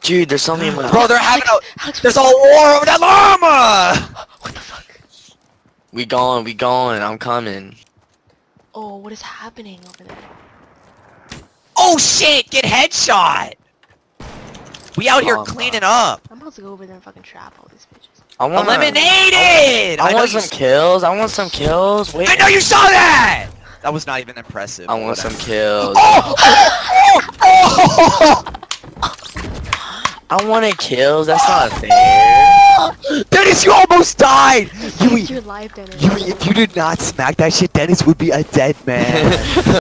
Dude, there's something in my... Bro, they're having Alex, there's a war over that llama! what the fuck? We going, I'm coming. Oh, what is happening over there? Oh shit, get headshot! We out here Oh, cleaning up. I'm about to go over there and fucking trap all these bitches. I want Eliminated! I know want you some kills. I want some kills. Wait. I know you saw that! That was not even impressive. I want some kills. Oh! I wanted kills. That's not fair. Dennis, you almost died! You're live, Dennis. If you did not smack that shit, Dennis would be a dead man.